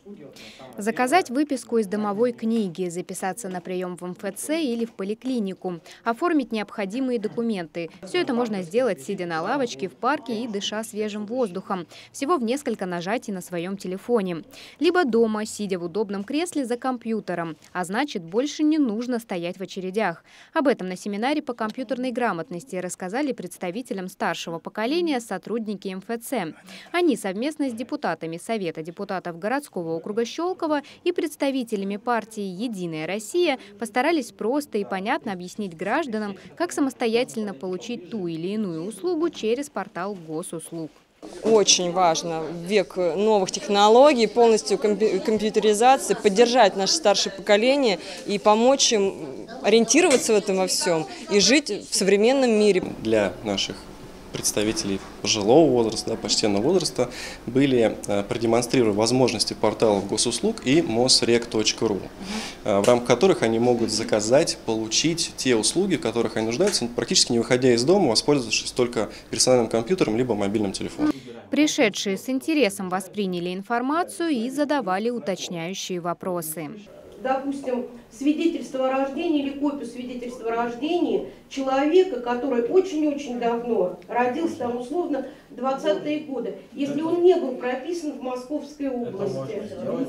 Заказать выписку из домовой книги, записаться на прием в МФЦ или в поликлинику, оформить необходимые документы. Все это можно сделать, сидя на лавочке в парке и дыша свежим воздухом. Всего в несколько нажатий на своем телефоне. Либо дома, сидя в удобном кресле за компьютером. А значит, больше не нужно стоять в очередях. Об этом на семинаре по компьютерной грамотности рассказали представителям старшего поколения сотрудники МФЦ. Они совместно с депутатами Совета депутатов городского округа Щелково и представителями партии «Единая Россия» постарались просто и понятно объяснить гражданам, как самостоятельно получить ту или иную услугу через портал госуслуг. Очень важно в век новых технологий, полностью компьютеризации, поддержать наше старшее поколение и помочь им ориентироваться в этом во всем и жить в современном мире. Для наших представителей пожилого возраста, почтенного возраста были продемонстрированы возможности порталов госуслуг и mosrec.ru, в рамках которых они могут заказать, получить те услуги, в которых они нуждаются, практически не выходя из дома, воспользовавшись только персональным компьютером либо мобильным телефоном. Пришедшие с интересом восприняли информацию и задавали уточняющие вопросы. Допустим, свидетельство о рождении или копию свидетельства о рождении человека, который очень-очень давно родился, там условно 20-е годы, если он не был прописан в Московской области.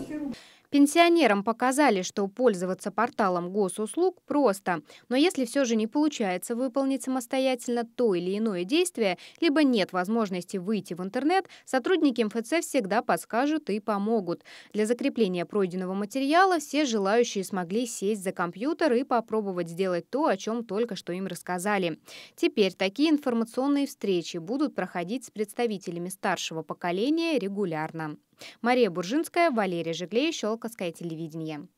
Пенсионерам показали, что пользоваться порталом госуслуг просто. Но если все же не получается выполнить самостоятельно то или иное действие, либо нет возможности выйти в интернет, сотрудники МФЦ всегда подскажут и помогут. Для закрепления пройденного материала все желающие смогли сесть за компьютер и попробовать сделать то, о чем только что им рассказали. Теперь такие информационные встречи будут проходить с представителями старшего поколения регулярно. Мария Буржинская, Валерий Жиглей, Щелковское телевидение.